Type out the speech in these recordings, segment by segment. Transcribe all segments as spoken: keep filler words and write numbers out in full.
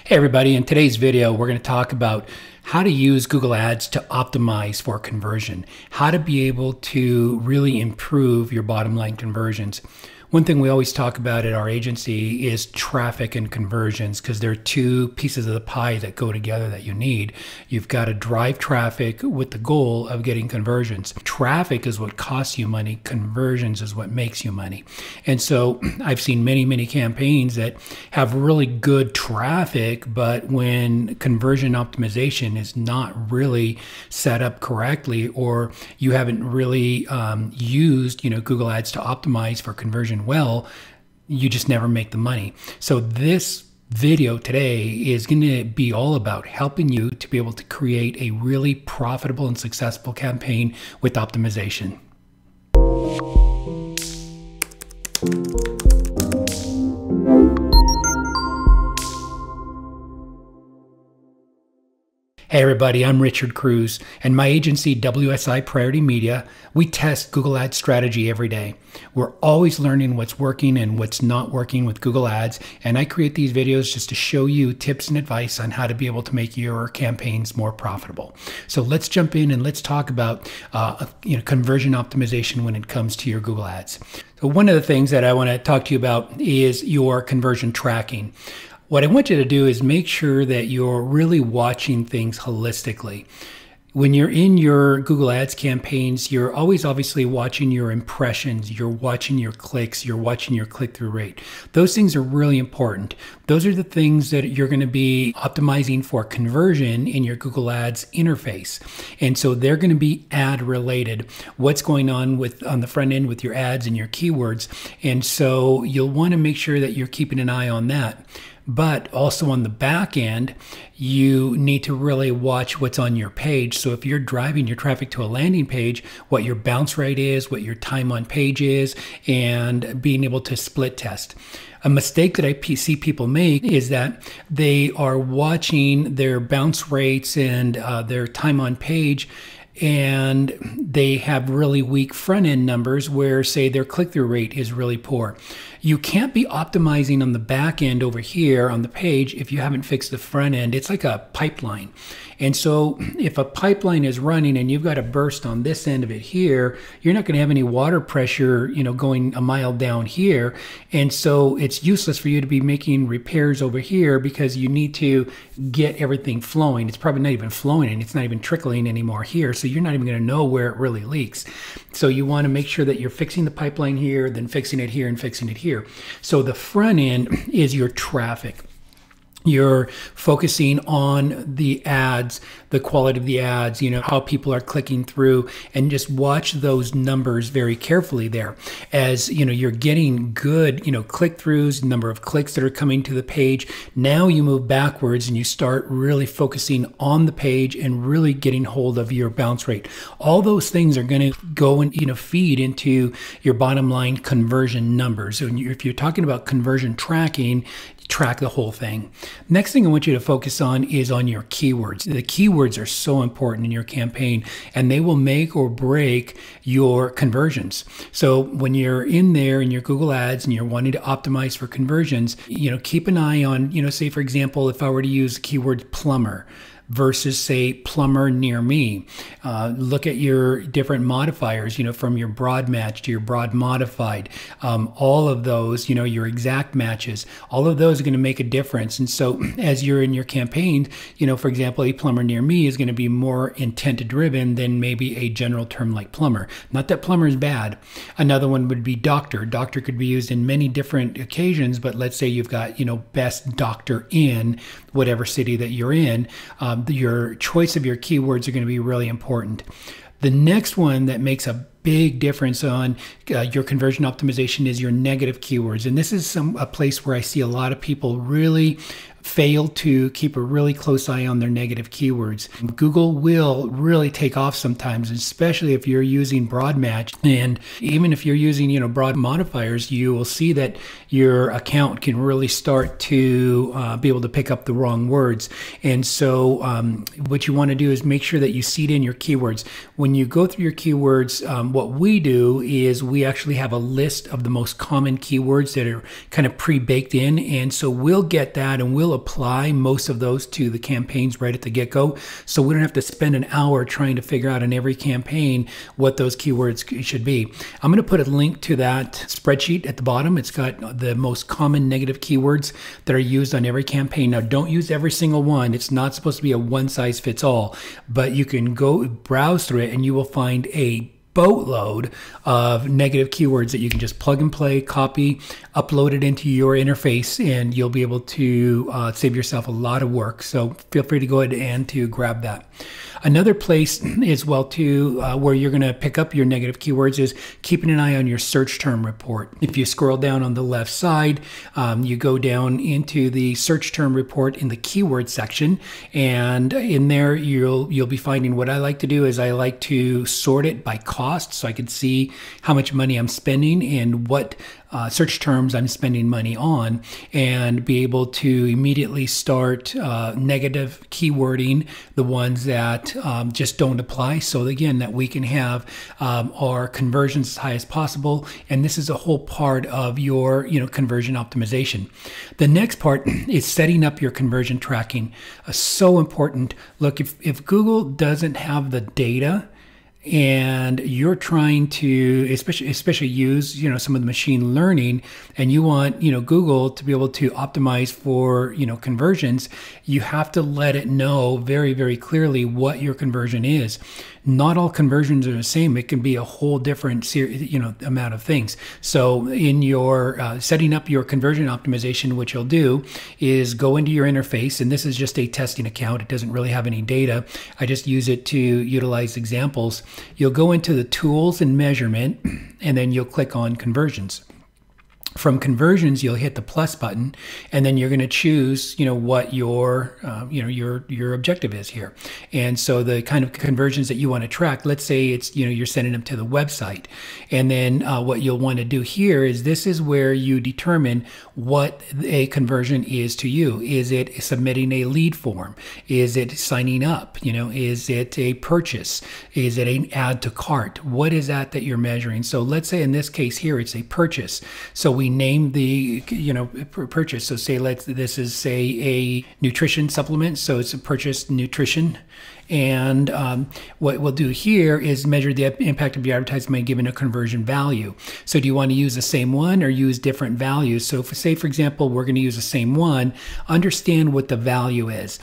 Hey everybody, in today's video we're going to talk about how to use Google Ads to optimize for conversion, how to be able to really improve your bottom line conversions. One thing we always talk about at our agency is traffic and conversions, because they're two pieces of the pie that go together that you need. You've got to drive traffic with the goal of getting conversions. Traffic is what costs you money. Conversions is what makes you money. And so I've seen many, many campaigns that have really good traffic, but when conversion optimization is not really set up correctly, or you haven't really um, used, you know, Google Ads to optimize for conversion well, you just never make the money. So this video today is going to be all about helping you to be able to create a really profitable and successful campaign with optimization. Hey everybody, I'm Richard Cruz, and my agency W S I Priority Media, we test Google Ads strategy every day. We're always learning what's working and what's not working with Google Ads, and I create these videos just to show you tips and advice on how to be able to make your campaigns more profitable. So let's jump in and let's talk about uh, you know, conversion optimization when it comes to your Google Ads. So one of the things that I want to talk to you about is your conversion tracking. What I want you to do is make sure that you're really watching things holistically. When you're in your Google Ads campaigns, you're always obviously watching your impressions, you're watching your clicks, you're watching your click-through rate. Those things are really important. Those are the things that you're going to be optimizing for conversion in your Google Ads interface. And so they're going to be ad related. What's going on with on the front end with your ads and your keywords. And so you'll want to make sure that you're keeping an eye on that. But also on the back end, you need to really watch what's on your page. So if you're driving your traffic to a landing page, what your bounce rate is, what your time on page is, and being able to split test. A mistake that I see people make is that they are watching their bounce rates and uh, their time on page, and they have really weak front end numbers where, say, their click-through rate is really poor. You can't be optimizing on the back end over here on the page if you haven't fixed the front end. It's like a pipeline. And so if a pipeline is running and you've got a burst on this end of it here, you're not going to have any water pressure, you know, going a mile down here. And so it's useless for you to be making repairs over here because you need to get everything flowing. It's probably not even flowing and it's not even trickling anymore here. So you're not even going to know where it really leaks. So you want to make sure that you're fixing the pipeline here, then fixing it here and fixing it here. So the front end is your traffic. You're focusing on the ads, the quality of the ads, you know, how people are clicking through, and just watch those numbers very carefully there. As, you know, you're getting good, you know, click-throughs, number of clicks that are coming to the page. Now you move backwards and you start really focusing on the page and really getting hold of your bounce rate. All those things are going to go and, you know, feed into your bottom line conversion numbers. So if you're talking about conversion tracking, track the whole thing. Next thing I want you to focus on is on your keywords. The keywords are so important in your campaign, and they will make or break your conversions. So when you're in there in your Google Ads and you're wanting to optimize for conversions, you know, keep an eye on, you know, say for example, if I were to use the keyword plumber versus, say, plumber near me. Uh, look at your different modifiers, you know, from your broad match to your broad modified. Um, all of those, you know, your exact matches, all of those are going to make a difference. And so as you're in your campaign, you know, for example, a plumber near me is going to be more intent driven than maybe a general term like plumber. Not that plumber is bad. Another one would be doctor. Doctor could be used in many different occasions, but let's say you've got, you know, best doctor in whatever city that you're in. Um, your choice of your keywords are going to be really important. The next one that makes a big difference on uh, your conversion optimization is your negative keywords. And this is some a place where I see a lot of people really fail to keep a really close eye on their negative keywords. Google will really take off sometimes, especially if you're using broad match. And even if you're using, you know, broad modifiers, you will see that your account can really start to uh, be able to pick up the wrong words. And so um, what you want to do is make sure that you seed in your keywords. When you go through your keywords, um, what we do is we actually have a list of the most common keywords that are kind of pre-baked in. And so we'll get that and we'll will apply most of those to the campaigns right at the get-go. So we don't have to spend an hour trying to figure out in every campaign what those keywords should be. I'm going to put a link to that spreadsheet at the bottom. It's got the most common negative keywords that are used on every campaign. Now, don't use every single one. It's not supposed to be a one-size-fits-all, but you can go browse through it and you will find a boatload of negative keywords that you can just plug and play, copy, upload it into your interface, and you'll be able to uh, save yourself a lot of work. So feel free to go ahead and to grab that. Another place as well too uh, where you're going to pick up your negative keywords is keeping an eye on your search term report. If you scroll down on the left side, um, you go down into the search term report in the keyword section, and in there you'll you'll be finding what I like to do is I like to sort it by cost, so I can see how much money I'm spending and what Uh, search terms I'm spending money on, and be able to immediately start uh, negative keywording the ones that um, just don't apply, so again that we can have um, our conversions as high as possible. And this is a whole part of your you know conversion optimization. The next part is setting up your conversion tracking. Uh, so important. Look, if, if Google doesn't have the data and you're trying to especially especially use you know some of the machine learning, and you want you know Google to be able to optimize for you know conversions, you have to let it know very very clearly what your conversion is. Not all conversions are the same. It can be a whole different series, you know amount of things. So in your uh, setting up your conversion optimization, what you'll do is go into your interface, and this is just a testing account. It doesn't really have any data. I just use it to utilize examples. You'll go into the tools and measurement, and then you'll click on conversions. From conversions, you'll hit the plus button, and then you're going to choose, you know, what your, uh, you know, your your objective is here. And so the kind of conversions that you want to track, let's say it's, you know, you're sending them to the website, and then uh, what you'll want to do here is this is where you determine what a conversion is to you. Is it submitting a lead form? Is it signing up? You know, is it a purchase? Is it an add to cart? What is that that you're measuring? So let's say in this case here, it's a purchase. So we We name the you know purchase. So say let's this is say a nutrition supplement, so it's a purchase nutrition. And um, what we'll do here is measure the impact of your advertisement given a conversion value. So do you want to use the same one or use different values? So for, say, for example, we're going to use the same one. Understand what the value is.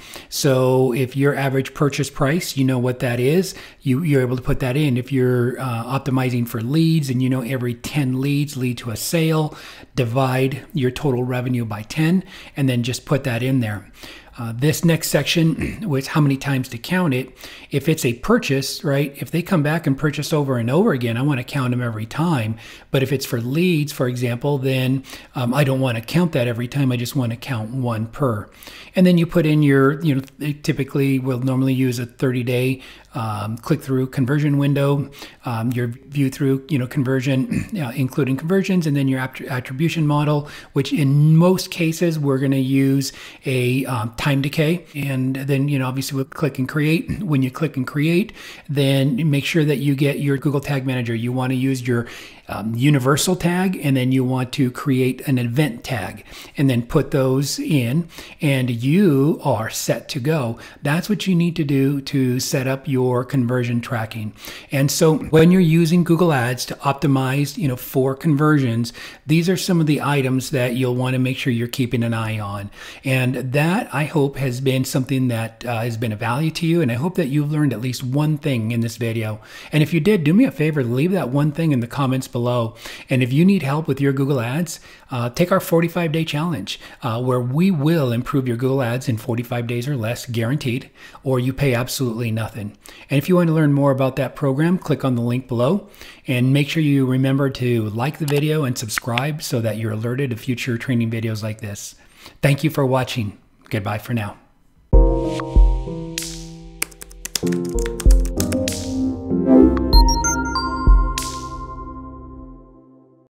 So if your average purchase price, you know what that is, you, you're able to put that in. If you're uh, optimizing for leads and you know every ten leads lead to a sale, divide your total revenue by ten and then just put that in there. Uh, this next section was how many times to count it. If it's a purchase, right, if they come back and purchase over and over again, I want to count them every time. But if it's for leads, for example, then um, I don't want to count that every time. I just want to count one per. And then you put in your, you know, typically we'll normally use a thirty day um, click-through conversion window, um, your view-through, you know, conversion, uh, including conversions, and then your attribution model, which in most cases we're going to use a um, time decay. And then, you know, obviously we'll click and create. When you click and create, then make sure that you get your Google Tag Manager. You want to use your Um, universal tag, and then you want to create an event tag and then put those in, and you are set to go. That's what you need to do to set up your conversion tracking. And so when you're using Google Ads to optimize, you know, for conversions, these are some of the items that you'll want to make sure you're keeping an eye on. And that, I hope, has been something that uh, has been of value to you, and I hope that you've learned at least one thing in this video. And if you did, do me a favor, leave that one thing in the comments below. Below. And if you need help with your Google Ads, uh, take our forty-five day challenge, uh, where we will improve your Google Ads in forty-five days or less, guaranteed, or you pay absolutely nothing. And if you want to learn more about that program, click on the link below, and make sure you remember to like the video and subscribe so that you're alerted to future training videos like this. Thank you for watching. Goodbye for now.